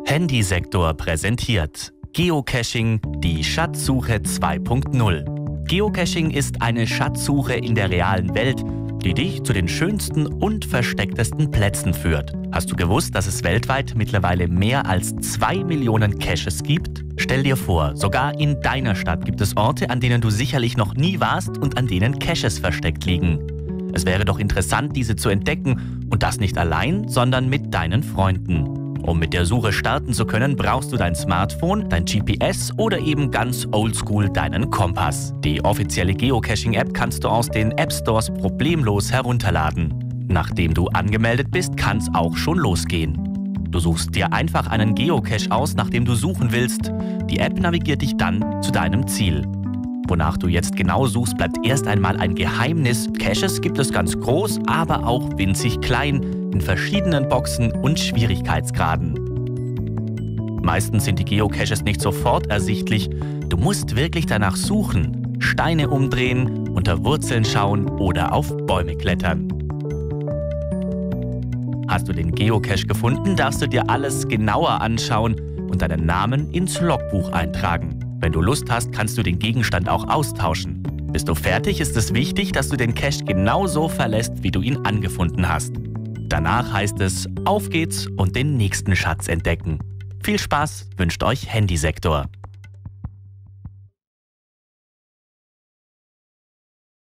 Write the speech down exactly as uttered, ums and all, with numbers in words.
Handysektor präsentiert Geocaching, die Schatzsuche zwei Punkt null. Geocaching ist eine Schatzsuche in der realen Welt, die dich zu den schönsten und verstecktesten Plätzen führt. Hast du gewusst, dass es weltweit mittlerweile mehr als zwei Millionen Caches gibt? Stell dir vor, sogar in deiner Stadt gibt es Orte, an denen du sicherlich noch nie warst und an denen Caches versteckt liegen. Es wäre doch interessant, diese zu entdecken, und das nicht allein, sondern mit deinen Freunden. Um mit der Suche starten zu können, brauchst du dein Smartphone, dein G P S oder eben ganz oldschool deinen Kompass. Die offizielle Geocaching-App kannst du aus den App-Stores problemlos herunterladen. Nachdem du angemeldet bist, kann es auch schon losgehen. Du suchst dir einfach einen Geocache aus, nach dem du suchen willst. Die App navigiert dich dann zu deinem Ziel. Wonach du jetzt genau suchst, bleibt erst einmal ein Geheimnis. Caches gibt es ganz groß, aber auch winzig klein, in verschiedenen Boxen und Schwierigkeitsgraden. Meistens sind die Geocaches nicht sofort ersichtlich. Du musst wirklich danach suchen, Steine umdrehen, unter Wurzeln schauen oder auf Bäume klettern. Hast du den Geocache gefunden, darfst du dir alles genauer anschauen und deinen Namen ins Logbuch eintragen. Wenn du Lust hast, kannst du den Gegenstand auch austauschen. Bist du fertig, ist es wichtig, dass du den Cache genauso verlässt, wie du ihn angefunden hast. Danach heißt es, auf geht's und den nächsten Schatz entdecken. Viel Spaß wünscht euch Handysektor.